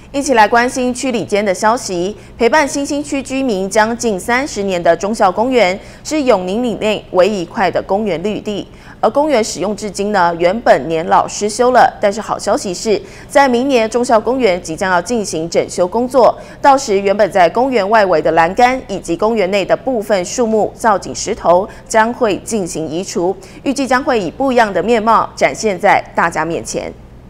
一起来关心区里间的消息。陪伴新兴区居民将近30年的忠孝公园，是永宁里内唯一一块的公园绿地。而公园使用至今呢，原本年老失修了，但是好消息是，在明年忠孝公园即将要进行整修工作，到时原本在公园外围的栏杆以及公园内的部分树木、造景石头将会进行移除，预计将会以不一样的面貌展现在大家面前。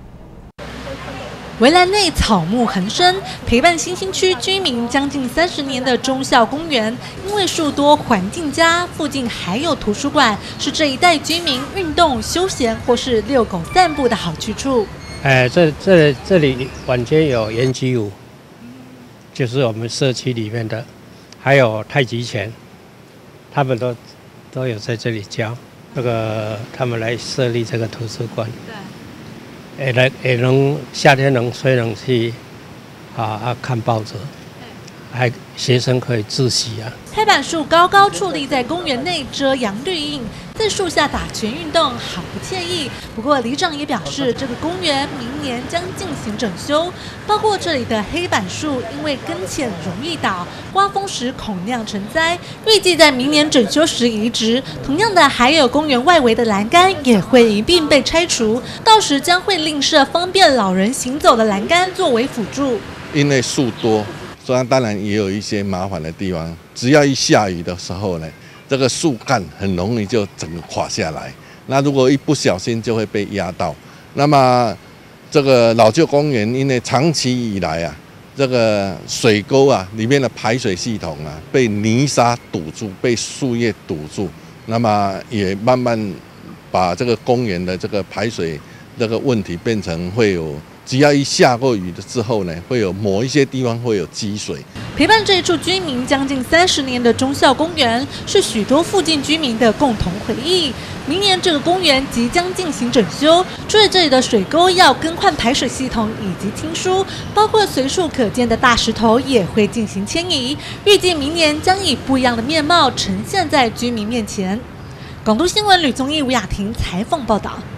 围栏内草木横生，陪伴新兴区居民将近30年的忠孝公园，因为树多环境佳，附近还有图书馆，是这一带居民运动、休闲或是遛狗散步的好去处。 这里晚间有延吉舞，就是我们社区里面的，还有太极拳，他们都有在这里教。他们来设立这个图书馆。对。也能夏天能吹冷气，看报纸，还学生可以自习啊。 黑板树高高矗立在公园内，遮阳绿荫，在树下打拳运动，好不惬意。不过里长也表示，这个公园明年将进行整修，包括这里的黑板树，因为根浅容易倒，刮风时恐酿成灾，预计在明年整修时移植。同样的，还有公园外围的栏杆也会一并被拆除，到时将会另设方便老人行走的栏杆作为辅助。 因为树多，所以当然也有一些麻烦的地方。只要一下雨的时候呢，这个树干很容易就整个垮下来。那如果一不小心就会被压到。那么这个老旧公园因为长期以来啊，这个水沟啊里面的排水系统啊被泥沙堵住，被树叶堵住，那么也慢慢把这个公园的这个排水这个问题变成会有。只要一下过雨之后呢，会有某一些地方会有积水。 陪伴这一处居民将近30年的忠孝公园，是许多附近居民的共同回忆。明年这个公园即将进行整修，除了这里的水沟要更换排水系统以及听书，包括随处可见的大石头也会进行迁移。预计明年将以不一样的面貌呈现在居民面前。广都新闻吕宗义、吴雅婷采访报道。